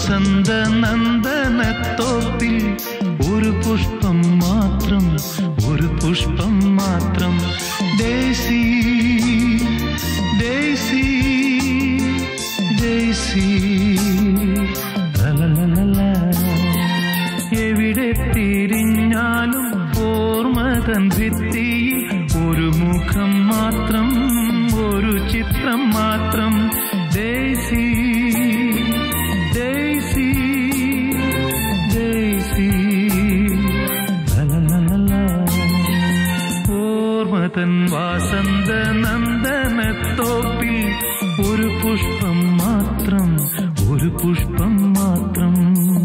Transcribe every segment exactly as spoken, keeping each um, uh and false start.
വസന്ത നന്ദനത്തോപ്പിൽ ഒരു പുഷ്പം മാത്രം, ഒരു പുഷ്പം മാത്രം. ഡേസി ഡേസി ഡേസി ലലലല. എവിടെ തിരിഞ്ഞാലും ഓർമ്മതൻ ഭിത്തിയിൽ ഒരു മുഖം മാത്രം, ഒരു ചിത്രം മാത്രം. ഡേസി ഡേസി ഡേസി ലലലല. ഓർമ്മതൻ വസന്ത നന്ദനത്തോപ്പിൽ ഒരു പുഷ്പം മാത്രം, ഒരു പുഷ്പം മാത്രം.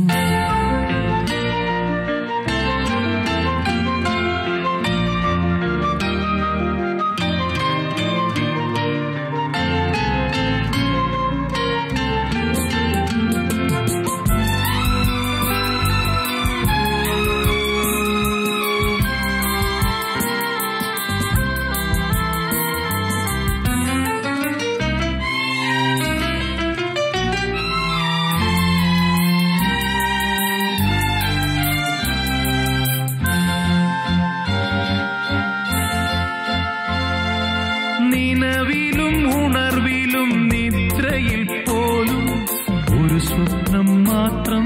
നിലവിലും ഉണർവിലും നിദ്രയിൽ പോലും ഒരു സ്വപ്നം മാത്രം,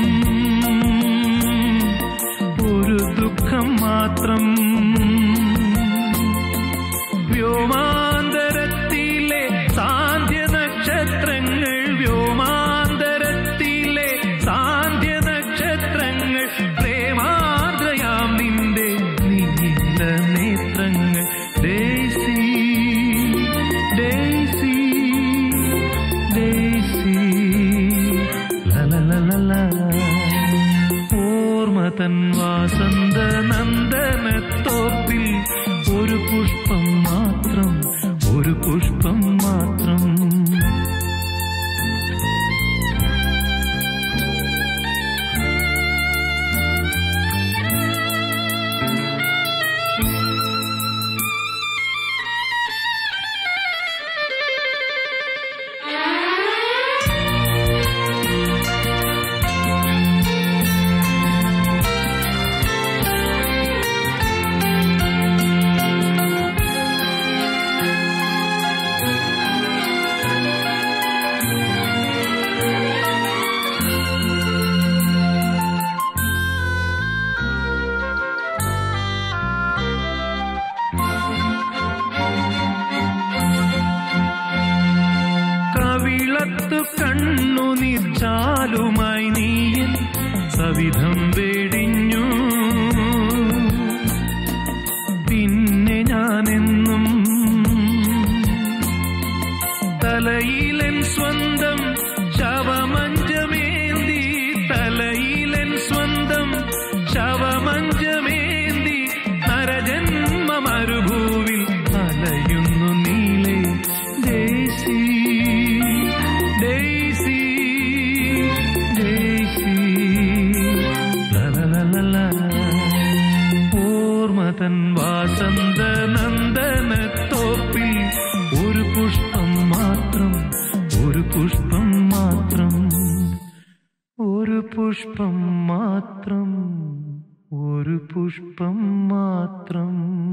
ഒരു ദുഃഖം മാത്രം. വ്യോമാന്തരത്തിലെ സാന്ധ്യ നക്ഷത്രങ്ങൾ, വ്യോമാന്തരത്തിലെ സാന്ധ്യ നക്ഷത്രങ്ങൾ, പ്രേമാർദ്രയാം നിന്റെ നീല നേത്രങ്ങൾ. ഡേസി ഡേസി ഡേസി ലലലല. ഓർമ്മതൻ വസന്ത നന്ദനത്തോപ്പിൽ ഒരു പുഷ്പം മാത്രം, ഒരു പുഷ്പം മാത്രം. കവിളത്തു കണ്ണുനീർ ചാലുമായി നീയൻ സവിധം വെടിഞ്ഞു. പിന്നെ ഞാനെന്നും തലയിലൻ സ്വന്തം ശവമഞ്ചമേന്തി, തലയിലൻ സ്വന്തം ശവമഞ്ചമേന്തി നരജന്മ മരുഭൂവിൽ അലയുന്നു നീളെ. ഡേസി ഡേസി ഡേസി ലലലല. ഓർമ്മതൻ വസന്ത നന്ദനത്തോപ്പിൽ ഒരു പുഷ്പം മാത്രം, ഒരു പുഷ്പം മാത്രം, ഒരു പുഷ്പം മാത്രം, ഒരു പുഷ്പം മാത്രം.